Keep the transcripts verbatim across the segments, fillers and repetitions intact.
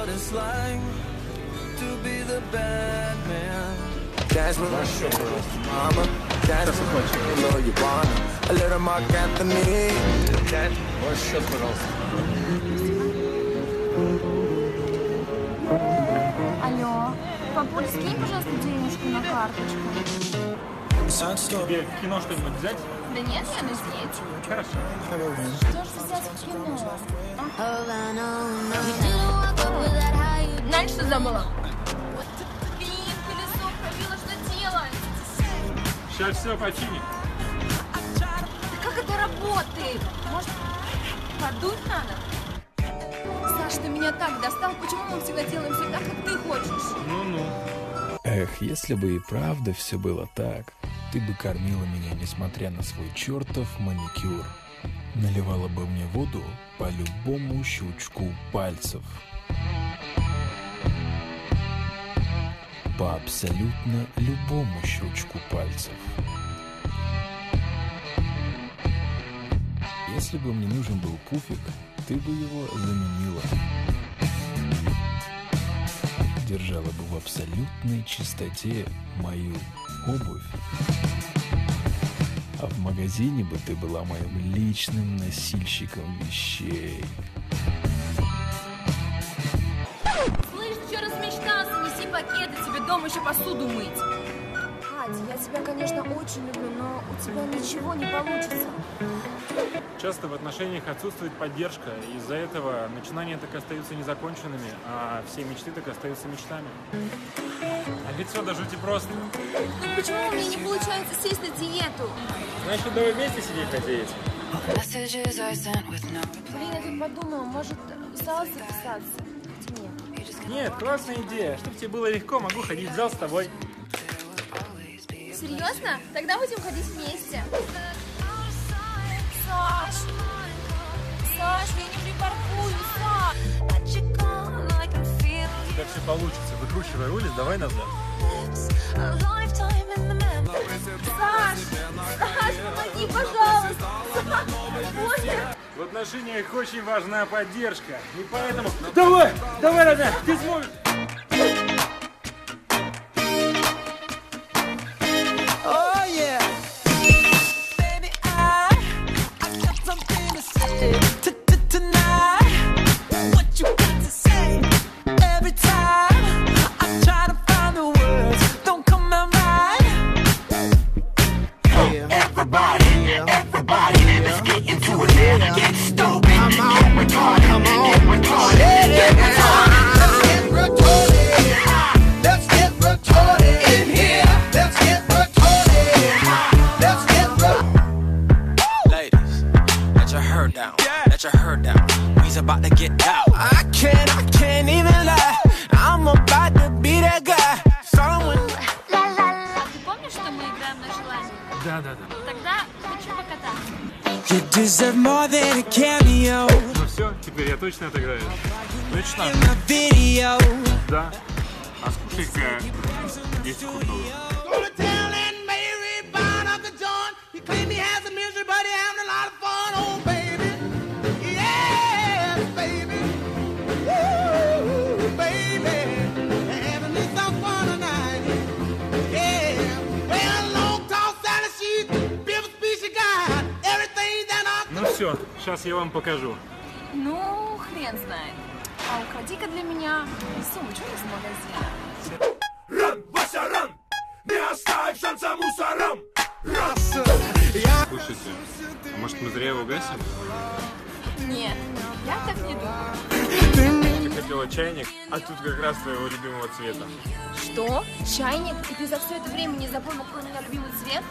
it's like to be the bad man. Dance with my mama. Dance with my know you wanna. A little Mark Anthony. Ваш счет, пожалуйста. Алло, папуль, скинь, пожалуйста, денежку на карточку. Тебе в кино что-нибудь взять? Да нет, я на здесь. Хорошо. Что же взять в кино? Знаешь, что забыла? Блин, колесо пробило, что делать? Сейчас все починит. Как это работает? Может, подуть надо? Саш, ты меня так достал, почему мы всегда делаем все так, как ты хочешь? Ну-ну. Эх, если бы и правда все было так, ты бы кормила меня, несмотря на свой чертов маникюр. Наливала бы мне воду по любому щелчку пальцев. По абсолютно любому щелчку пальцев. Если бы мне нужен был пуфик, ты бы его заменила. Держала бы в абсолютной чистоте мою обувь. А в магазине бы ты была моим личным носильщиком вещей. Слышь, ты что размечтался? Неси пакеты, тебе дома еще посуду мыть. Катя, я тебя, конечно, очень люблю, но у тебя ничего не получится. Часто в отношениях отсутствует поддержка, и из-за этого начинания так и остаются незаконченными, а все мечты так и остаются мечтами. А ведь все до жути просто. Ну почему у меня не получается сесть на диету? Значит, давай вместе сидеть на диете. Блин, я тут подумала, может, в зал записаться? Нет. Нет, классная идея. Чтобы тебе было легко, могу ходить в зал с тобой. Серьезно? Тогда будем ходить вместе. Саш! Саш, я не припаркую, Саш! У тебя все получится. Выкручивай руль, давай назад. Саш! Саш, помоги, пожалуйста! Саш, понял? В отношениях очень важна поддержка. И поэтому... Давай! Давай, родная! Ты сможешь! Ну все, теперь я точно отыграю. Точно? Да. А скушай-ка десять крутого. Ну все, сейчас я вам покажу. Ну, хрен знает. А укради-ка для меня сумочку из магазина. Ран, Вася, ран! Не оставь шанса мусорам! Слушайте, а может мы зря его гасим? Нет, я так не думаю. Ты хотела чайник, а тут как раз твоего любимого цвета. Что? Чайник? И ты за все это время не запомнил, какой у меня любимый цвет?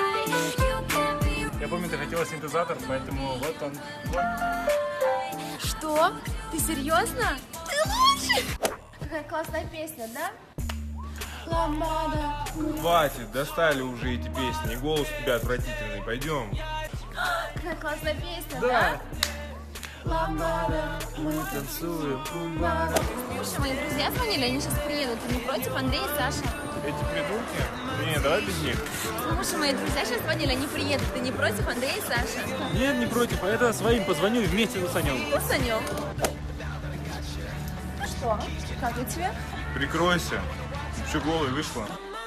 Я помню, ты хотела синтезатор, поэтому вот он. Вот. Что? Ты серьезно? Ты лучший! Какая классная песня, да? Ламбада. Хватит, достали уже эти песни, голос у тебя отвратительный, пойдем. Какая классная песня, Да. да? Ламбада, мы танцуем, кумбара. Слушай, мои друзья звонили, они сейчас приедут. Ты не против, Андрей и Саша? Эти придурки? Не, давай без них. Слушай, мои друзья сейчас звонили, они приедут. Ты не против, Андрей и Саша? Нет, не против, а это своим позвоню и вместе засанем. Усанем. что? Как я тебе? Прикройся. Еще голый вышла.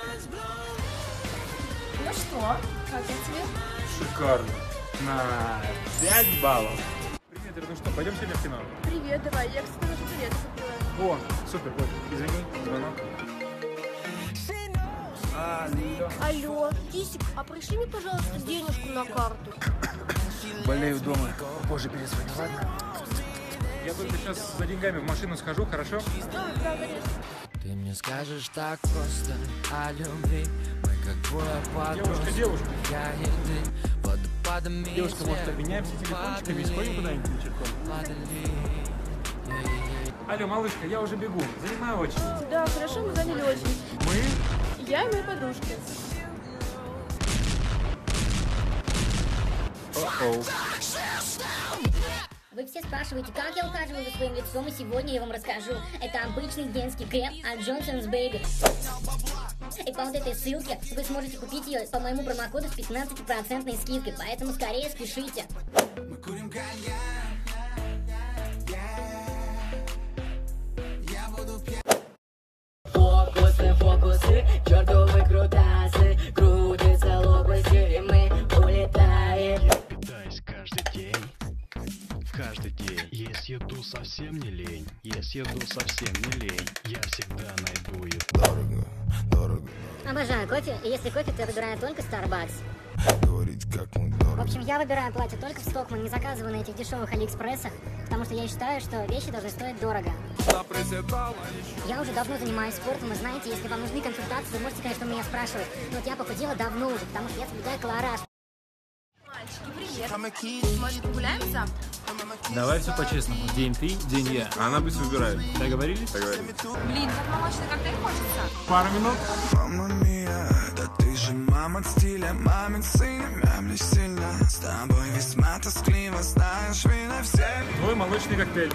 Ну что? Как я тебе? Шикарно. На пять баллов. Привет, Ир, ну что, пойдем сегодня в кино? Привет, давай. Я, кстати, тоже билеты купила. О, супер, вот, извини, звонок. Алло, Кисик, а пришли мне, пожалуйста, денежку на карту. Болею дома. Позже перезвоню, ладно? Я только сейчас за деньгами в машину схожу, хорошо? Да, да, конечно. Ты мне скажешь так просто о любви. Мы как двое Девушка, девушка. Я еды водопадами. Девушка, может, обменяемся телефончиками и сходим куда-нибудь вечерком? Алло, малышка, я уже бегу. Занимаю очередь. Да, хорошо, мы заняли очередь. Мы? Я и мои подружки. О-оу. Вы все спрашиваете, как я ухаживаю за своим лицом, и сегодня я вам расскажу. Это обычный детский крем от Johnson's Baby. И по вот этой ссылке вы сможете купить ее по моему промокоду с пятнадцати процентной скидкой, поэтому скорее спешите. Фокусы, фокусы, чертовы крутасы, крутятся лопасти, и мы улетаем. Питаюсь каждый день, в каждый день. Есть еду совсем не лень, есть еду совсем не лень. Я всегда найду еду. Дорого, дорого. Обожаю кофе, и если кофе, то я выбираю только Starbucks. Говорить как мы дорого. В общем, я выбираю платье только в Stockman, не заказываю на этих дешевых Алиэкспрессах, потому что я считаю, что вещи должны стоить дорого. Я уже давно занимаюсь спортом, и знаете, если вам нужны консультации, вы можете, конечно, у меня спрашивать. Но вот я похудела давно уже, потому что я соблюдаю колораж. Мальчики, привет. Может, погуляем завтра? Давай все по-честному. День ты, день я. Она пусть выбирает. Договорились? Договорились. Блин, как молочный коктейль хочется. Пару минут. Мама мия, да ты же мама стиля, мамин сын, мямли сильно. С тобой весьма тоскливо, знаешь, вина все. Твой молочный коктейль.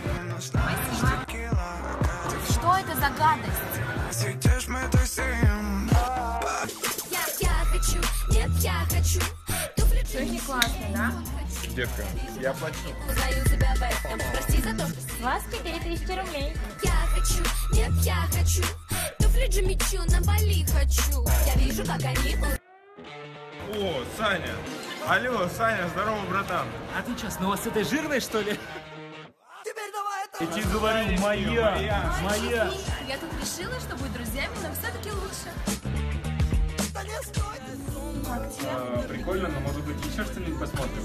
Что это за гадость? Сидишь мы тусим. Я, я хочу, нет, я хочу. Очень классно, да? Детка, я плачу. Узнаю тебя в этом. Прости за то, что С вас четыре тысячи рублей. я хочу, нет, я хочу. Туфли Джимми Чу на Бали хочу. Я вижу, как они... О, Саня. Алло, Саня, здорово, братан. А ты что, снова с этой жирной, что ли? Я тебе говорю, моя, моя. Я тут решила, что быть друзьями нам все-таки лучше. А где? А, прикольно, но может быть еще что-нибудь посмотрим.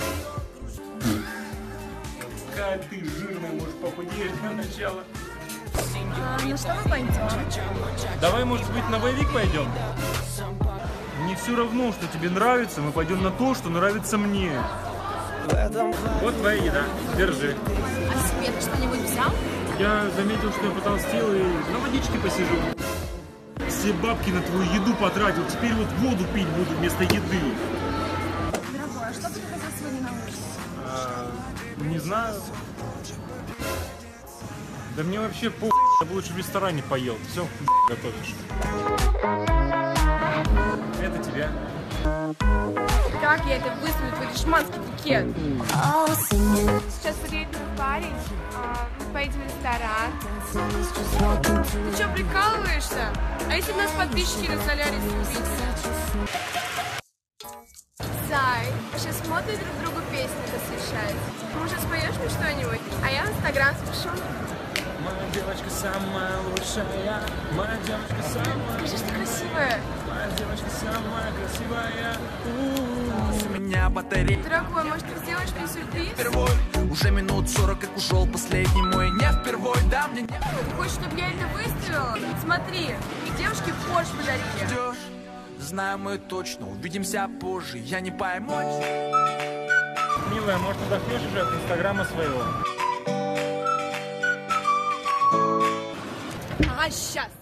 Какая ты жирная, может похудеешь для начала. А, ну что мы пойдем? Давай, может быть, на боевик пойдем? Мне все равно, что тебе нравится, мы пойдем на то, что нравится мне. Вот твоя еда, держи. А себе ты что-нибудь взял? Я заметил, что я потолстел и на водичке посижу. Все бабки на твою еду потратил, теперь вот воду пить буду вместо еды. Дорогой, а что ты хотел сегодня на ужин? А, не знаю. Да мне вообще по***, я бы лучше в ресторане поел. Все, готовишь. Это тебя. Как я это высуну, твой дешманский букет? Сейчас приедет мой парень, а, мы поедем в ресторан. Ты что, прикалываешься? А если нас подписчики на Соляре убить? Зай, мы сейчас модно друг другу песни посвящать. Может, споешь мне что-нибудь? А я в Инстаграм спешу. Моя девочка самая лучшая, моя девочка самая... Скажи, что красивая. Моя девочка самая красивая. У меня батарея Дорогой, может, ты сделаешь мне сюрприз? впервой. Уже минут сорок, как ушел последний мой. Не впервой, да мне не Ты хочешь, чтобы я это выставила? Смотри, девушке Порш подарили. ждешь. Знаю мы точно, увидимся позже. Я не пойму. Милая, может, отдохнешь уже от Инстаграма своего? Ага, сейчас.